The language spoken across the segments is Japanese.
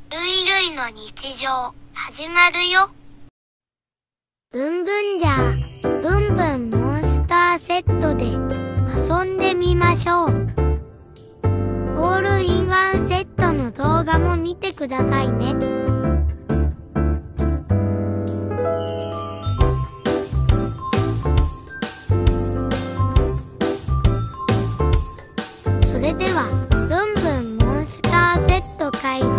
ルイルイの日常、始まるよ。ブンブンじゃ、ブンブンモンスターセットで遊んでみましょう。オールインワンセットの動画も見てくださいね。それでは、ブンブンモンスターセット開封。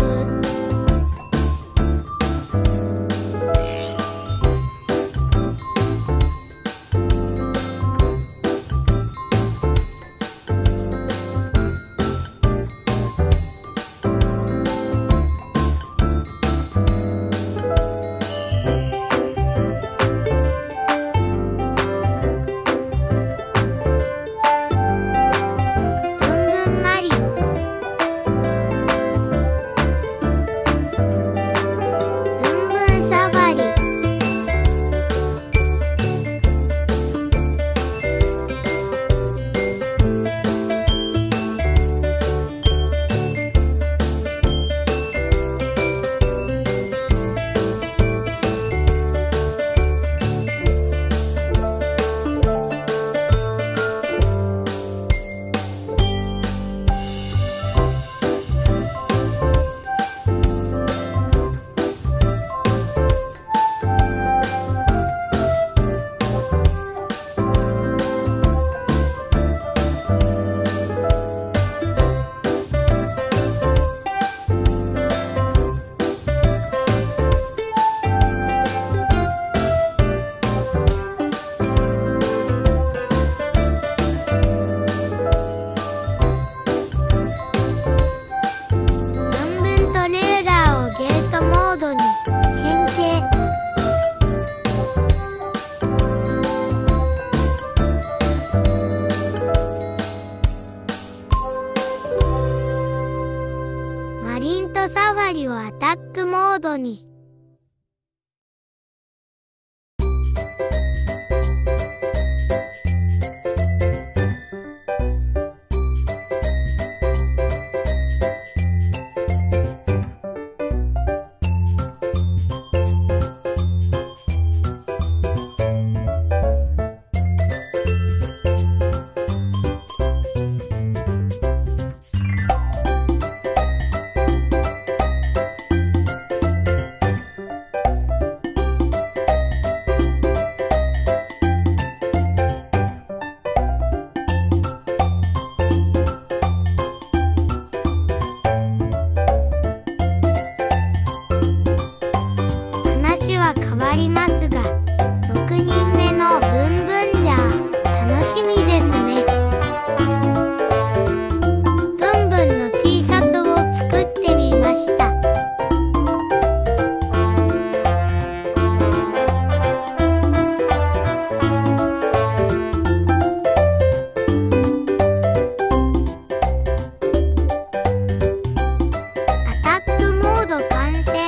マリンとサファリをアタックモードに。変わりますが、6人目のブンブンじゃ楽しみですね。ブンブンの T シャツを作ってみました。アタックモード完成。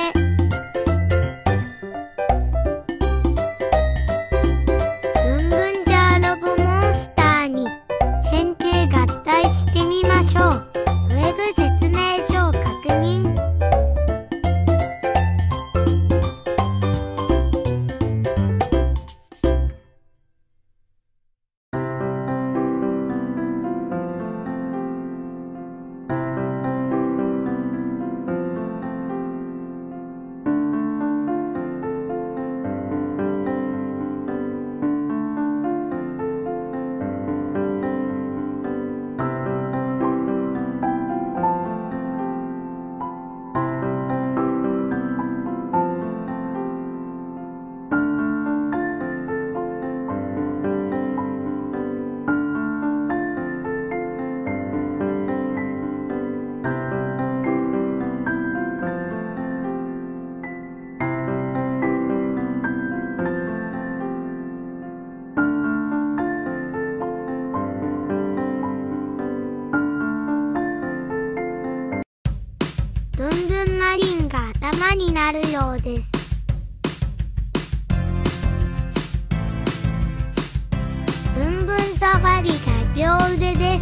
ブンブンマリンが頭になるようです。ブンブンサファリが両腕です。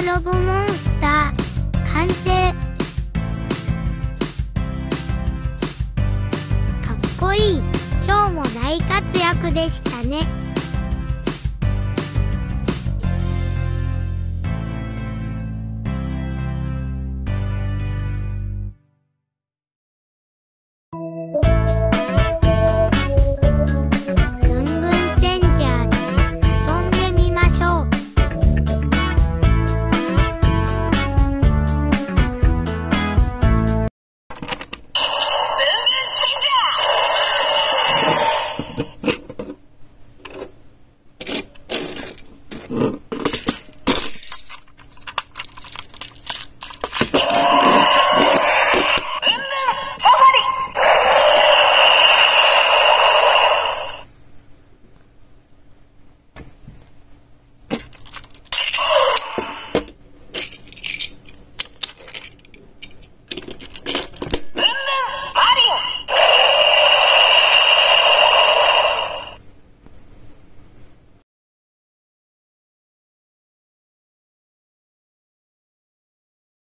ロボモンスター完成。かっこいい。今日も大活躍でしたね。ブンブンチェンジャーで遊んでみましょう。 うん。